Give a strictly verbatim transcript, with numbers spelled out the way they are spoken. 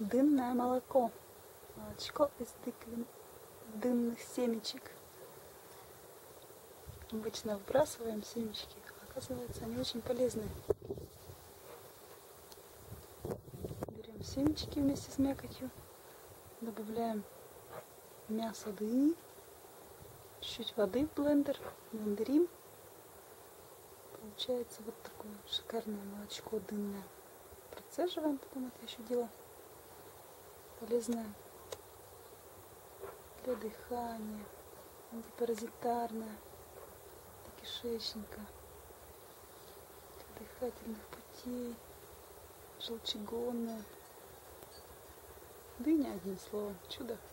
Дынное молоко. Молочко из тыквен... дынных семечек. Обычно выбрасываем семечки, оказывается, они очень полезны. Берем семечки вместе с мякотью, добавляем мясо дыни, чуть-чуть воды в блендер, блендерим. Получается вот такое шикарное молочко дынное. Процеживаем потом это еще дело. Полезное для дыхания, антипаразитарное, для кишечника, для дыхательных путей, желчегонное. Дыня, одним словом, чудо.